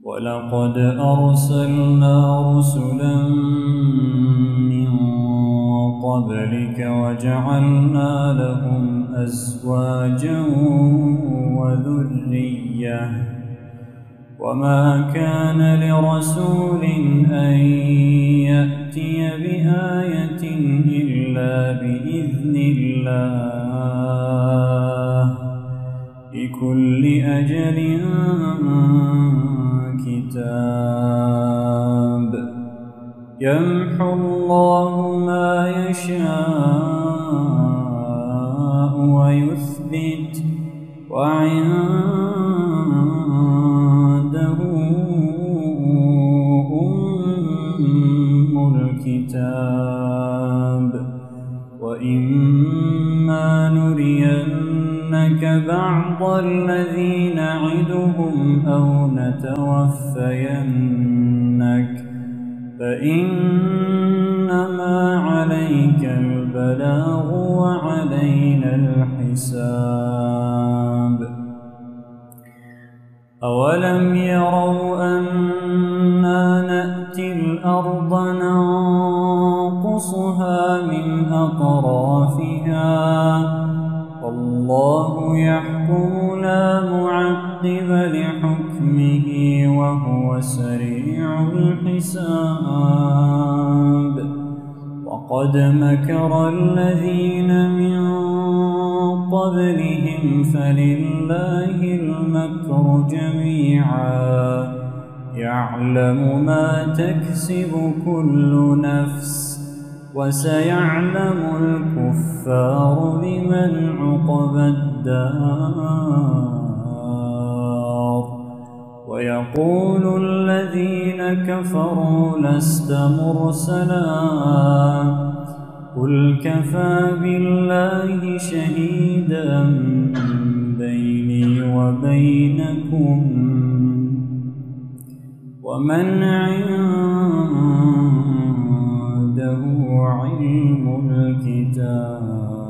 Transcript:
ولقد أرسلنا رسلا من قبلك وجعلنا لهم أزواجا وذرية وما كان لرسول أن يأتي بآية إلا بإذن الله لكل أجل كتاب يمحو الله ما يشاء ويثبت وعنده أم الكتاب وإما نرينك بعض الذي نعدهم أو نتوفينك فإنما عليك البلاغ وعلينا الحساب أولم يروا أنا نأتي الأرض ننقصها من أطرافها والله يحكم لا معقب لحكمه وهو سريع الحساب وقد مكر الذين من قبلهم فلله المكر جميعا يعلم ما تكسب كل نفس وسيعلم الكفار لمن عقبى الدار ويقول الذين كفروا لست مرسلا قل كفى بالله شهيدا بيني وبينكم ومن عنده علم الكتاب